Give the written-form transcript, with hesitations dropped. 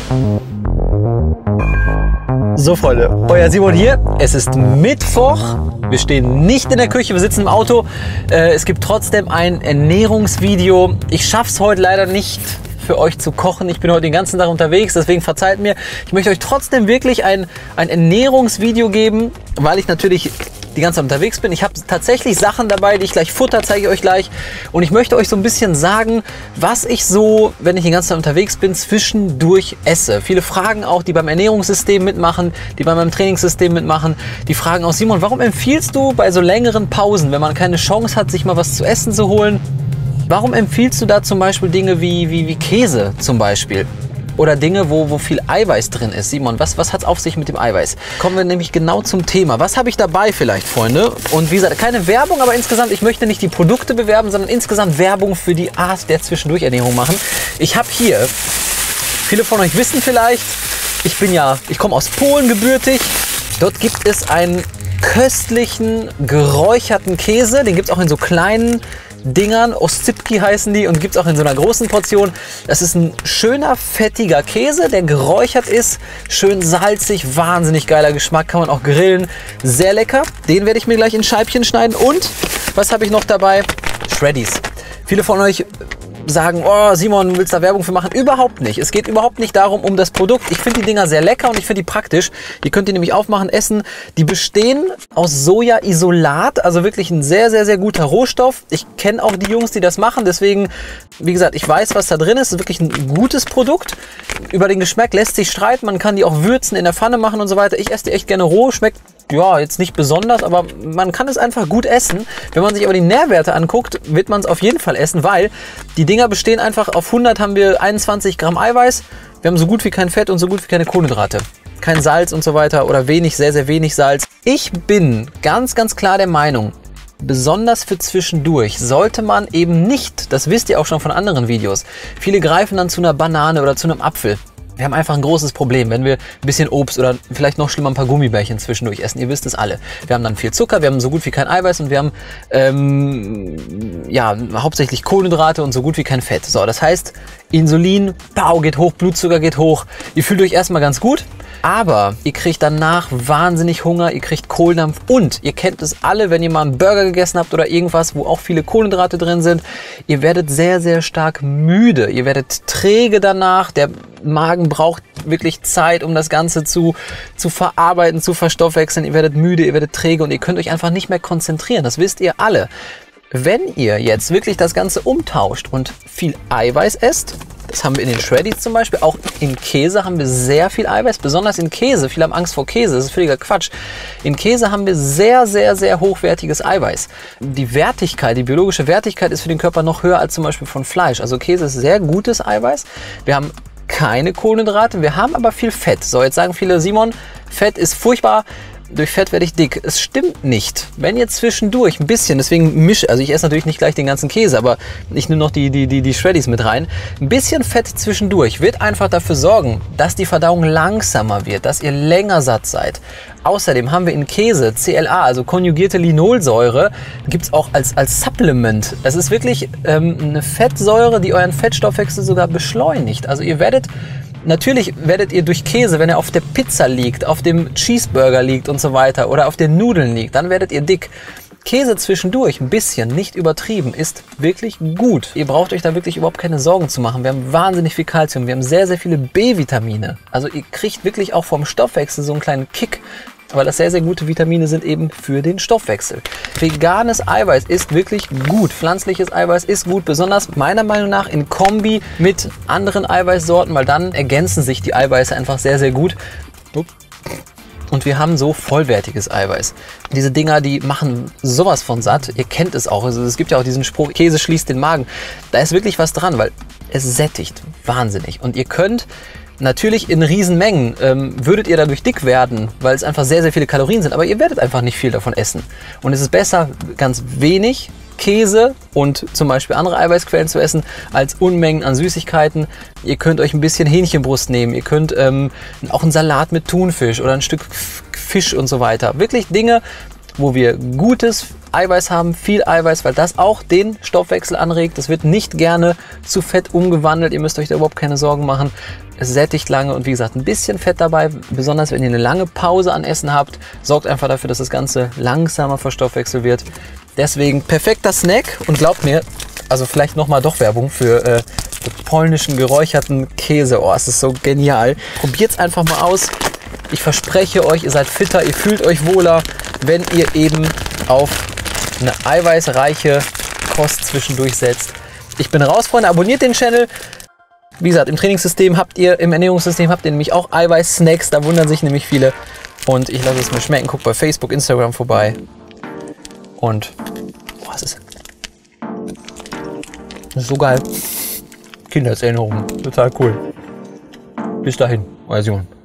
So Freunde, euer Simon hier. Es ist Mittwoch. Wir stehen nicht in der Küche, wir sitzen im Auto. Es gibt trotzdem ein Ernährungsvideo. Ich schaffe es heute leider nicht für euch zu kochen. Ich bin heute den ganzen Tag unterwegs, deswegen verzeiht mir. Ich möchte euch trotzdem wirklich ein Ernährungsvideo geben, weil ich natürlich die ganze Zeit unterwegs bin. Ich habe tatsächlich Sachen dabei, die ich gleich futter, zeige ich euch gleich. Und ich möchte euch so ein bisschen sagen, was ich so, wenn ich die ganze Zeit unterwegs bin, zwischendurch esse. Viele fragen auch, die beim Ernährungssystem mitmachen, die bei meinem Trainingssystem mitmachen, die fragen auch, Simon, warum empfiehlst du bei so längeren Pausen, wenn man keine Chance hat, sich mal was zu essen zu holen, warum empfiehlst du da zum Beispiel Dinge wie Käse zum Beispiel? Oder Dinge, wo viel Eiweiß drin ist. Simon, was hat es auf sich mit dem Eiweiß? Kommen wir nämlich genau zum Thema. Was habe ich dabei vielleicht, Freunde? Und wie gesagt, keine Werbung, aber insgesamt, ich möchte nicht die Produkte bewerben, sondern insgesamt Werbung für die Art der Zwischendurchernährung machen. Ich habe hier, viele von euch wissen vielleicht, ich komme aus Polen gebürtig. Dort gibt es einen köstlichen, geräucherten Käse. Den gibt es auch in so kleinen Dingern, Oscypki heißen die, und gibt es auch in so einer großen Portion. Das ist ein schöner, fettiger Käse, der geräuchert ist, schön salzig, wahnsinnig geiler Geschmack, kann man auch grillen, sehr lecker. Den werde ich mir gleich in Scheibchen schneiden. Und was habe ich noch dabei? Shreddies. Viele von euch sagen, oh Simon, willst du da Werbung für machen? Überhaupt nicht. Es geht überhaupt nicht darum, um das Produkt. Ich finde die Dinger sehr lecker und ich finde die praktisch. Ihr könnt die nämlich aufmachen, essen. Die bestehen aus Soja-Isolat, also wirklich ein sehr, sehr, sehr guter Rohstoff. Ich kenne auch die Jungs, die das machen, deswegen, wie gesagt, ich weiß, was da drin ist. Es ist wirklich ein gutes Produkt. Über den Geschmack lässt sich streiten. Man kann die auch würzen, in der Pfanne machen und so weiter. Ich esse die echt gerne roh. Schmeckt, ja, jetzt nicht besonders, aber man kann es einfach gut essen. Wenn man sich aber die Nährwerte anguckt, wird man es auf jeden Fall essen, weil die Dinger bestehen einfach, auf 100 haben wir 21 Gramm Eiweiß. Wir haben so gut wie kein Fett und so gut wie keine Kohlenhydrate. Kein Salz und so weiter oder wenig, sehr, sehr wenig Salz. Ich bin ganz, ganz klar der Meinung, besonders für zwischendurch sollte man eben nicht, das wisst ihr auch schon von anderen Videos, viele greifen dann zu einer Banane oder zu einem Apfel. Wir haben einfach ein großes Problem, wenn wir ein bisschen Obst oder vielleicht noch schlimmer ein paar Gummibärchen zwischendurch essen. Ihr wisst es alle. Wir haben dann viel Zucker, wir haben so gut wie kein Eiweiß und wir haben ja, hauptsächlich Kohlenhydrate und so gut wie kein Fett. So, das heißt, Insulin, geht hoch, Blutzucker geht hoch. Ihr fühlt euch erstmal ganz gut, aber ihr kriegt danach wahnsinnig Hunger, ihr kriegt Kohldampf und ihr kennt es alle, wenn ihr mal einen Burger gegessen habt oder irgendwas, wo auch viele Kohlenhydrate drin sind. Ihr werdet sehr, sehr stark müde. Ihr werdet träge danach. Der Magen braucht wirklich Zeit, um das Ganze zu verarbeiten, zu verstoffwechseln. Ihr werdet müde, ihr werdet träge und ihr könnt euch einfach nicht mehr konzentrieren. Das wisst ihr alle. Wenn ihr jetzt wirklich das Ganze umtauscht und viel Eiweiß esst, das haben wir in den Shreddies zum Beispiel, auch in Käse haben wir sehr viel Eiweiß, besonders in Käse. Viele haben Angst vor Käse, das ist völliger Quatsch. In Käse haben wir sehr, sehr, sehr hochwertiges Eiweiß. Die Wertigkeit, die biologische Wertigkeit ist für den Körper noch höher als zum Beispiel von Fleisch. Also Käse ist sehr gutes Eiweiß. Wir haben keine Kohlenhydrate, wir haben aber viel Fett. So, jetzt sagen viele, Simon, Fett ist furchtbar. Durch Fett werde ich dick. Es stimmt nicht. Wenn ihr zwischendurch ein bisschen, deswegen also ich esse natürlich nicht gleich den ganzen Käse, aber ich nehme noch die Shreddies mit rein. Ein bisschen Fett zwischendurch wird einfach dafür sorgen, dass die Verdauung langsamer wird, dass ihr länger satt seid. Außerdem haben wir in Käse CLA, also konjugierte Linolsäure, gibt es auch als Supplement. Das ist wirklich eine Fettsäure, die euren Fettstoffwechsel sogar beschleunigt. Also natürlich werdet ihr durch Käse, wenn er auf der Pizza liegt, auf dem Cheeseburger liegt und so weiter oder auf den Nudeln liegt, dann werdet ihr dick. Käse zwischendurch, ein bisschen, nicht übertrieben, ist wirklich gut. Ihr braucht euch da wirklich überhaupt keine Sorgen zu machen. Wir haben wahnsinnig viel Kalzium, wir haben sehr, sehr viele B-Vitamine. Also ihr kriegt wirklich auch vom Stoffwechsel so einen kleinen Kick, weil das sehr, sehr gute Vitamine sind eben für den Stoffwechsel. Veganes Eiweiß ist wirklich gut. Pflanzliches Eiweiß ist gut, besonders meiner Meinung nach in Kombi mit anderen Eiweißsorten, weil dann ergänzen sich die Eiweiße einfach sehr, sehr gut. Und wir haben so vollwertiges Eiweiß. Diese Dinger, die machen sowas von satt. Ihr kennt es auch. Also es gibt ja auch diesen Spruch, Käse schließt den Magen. Da ist wirklich was dran, weil es sättigt wahnsinnig. Und ihr könnt natürlich in Riesenmengen, würdet ihr dadurch dick werden, weil es einfach sehr, sehr viele Kalorien sind. Aber ihr werdet einfach nicht viel davon essen. Und es ist besser, ganz wenig Käse und zum Beispiel andere Eiweißquellen zu essen, als Unmengen an Süßigkeiten. Ihr könnt euch ein bisschen Hähnchenbrust nehmen, ihr könnt auch einen Salat mit Thunfisch oder ein Stück Fisch und so weiter. Wirklich Dinge, wo wir gutes Eiweiß haben, viel Eiweiß, weil das auch den Stoffwechsel anregt. Das wird nicht gerne zu Fett umgewandelt. Ihr müsst euch da überhaupt keine Sorgen machen. Es sättigt lange und wie gesagt, ein bisschen Fett dabei, besonders wenn ihr eine lange Pause an Essen habt, sorgt einfach dafür, dass das Ganze langsamer verstoffwechselt wird. Deswegen perfekter Snack und glaubt mir, also vielleicht nochmal doch Werbung für polnischen geräucherten Käse. Oh, es ist so genial. Probiert es einfach mal aus. Ich verspreche euch, ihr seid fitter, ihr fühlt euch wohler, wenn ihr eben auf eine eiweißreiche Kost zwischendurch setzt. Ich bin raus, Freunde. Abonniert den Channel. Wie gesagt, im Trainingssystem im Ernährungssystem habt ihr nämlich auch Eiweiß-Snacks. Da wundern sich nämlich viele. Und ich lasse es mir schmecken. Guckt bei Facebook, Instagram vorbei. Und, boah, was ist das? Ist so geil. Kindheitserinnerungen. Total cool. Bis dahin, euer Simon.